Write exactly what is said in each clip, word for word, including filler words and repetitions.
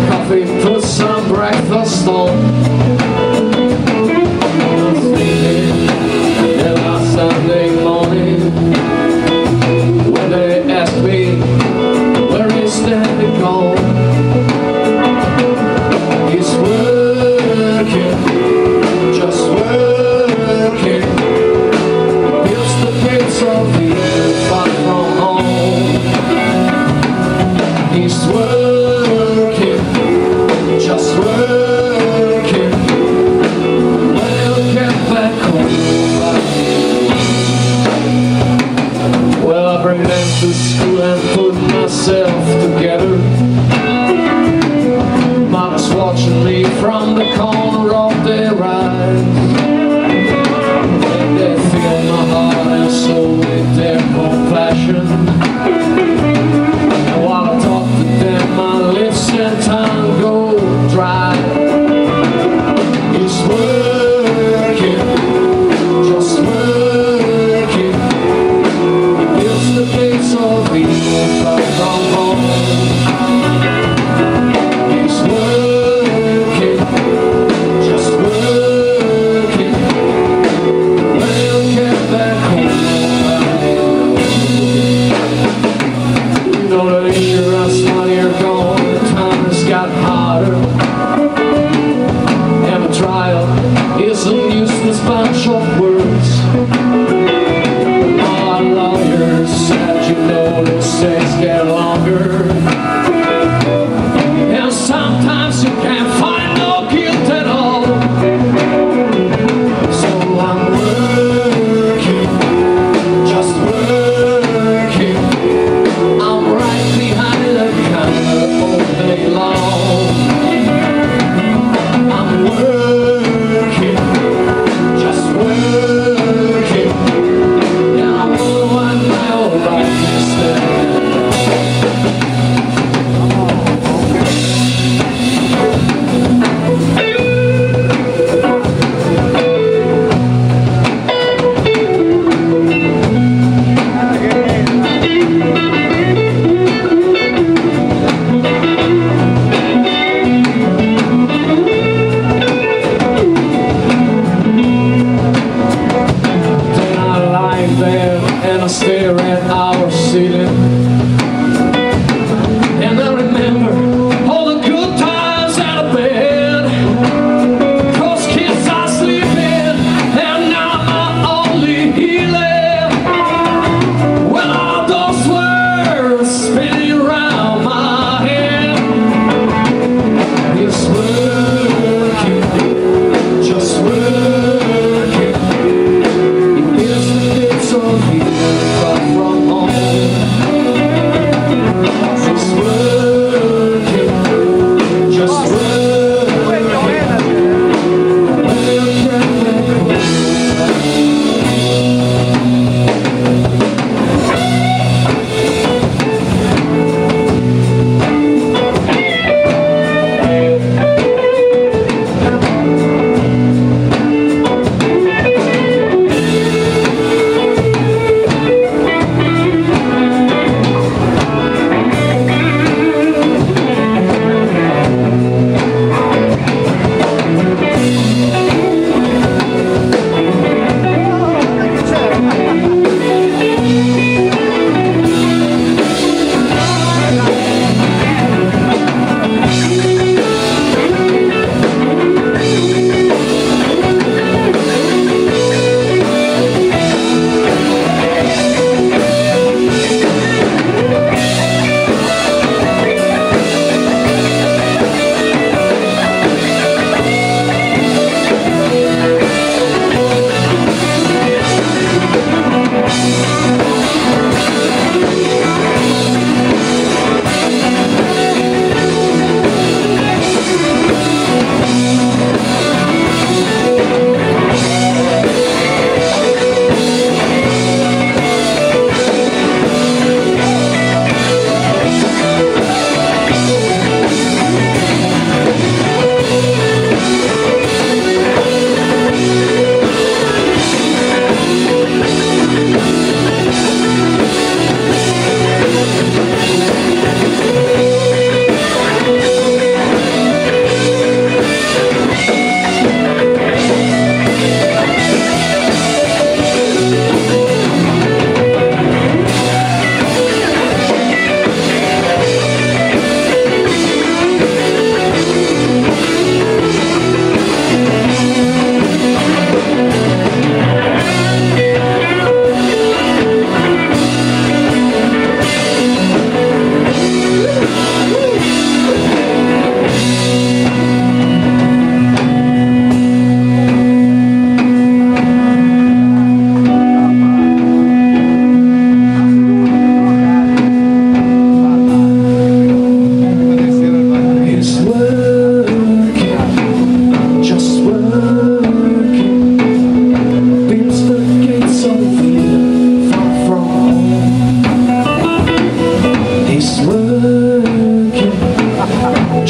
coffee, put some breakfast on. Sleeping until Sunday morning, when they ask me where is Daddy gone. He's working, just working, builds the gates of the earth far from home. He's working, just working, when he'll get back home. Well, I bring them to school and put myself together. Mama's watching me from the corner of their eyes, and they fill my heart and soul with their compassion. And while I talk to them, my lips and tongue go dry. He's working, just working, he builds the gates of the earth back from home. He's working, just working, when he'll get back home. You know that insurance money are gone, the time has got harder, and a trial is a useless bunch of words. All our lawyers said, you know, those days get longer, and sometimes you can't find no guilt at all. So I'm working, just working, I'm right behind the counter all day long. I'm working, just working, and I wonder why my whole life is there.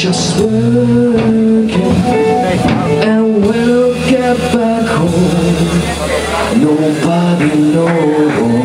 just working, and we'll get back home. Nobody knows.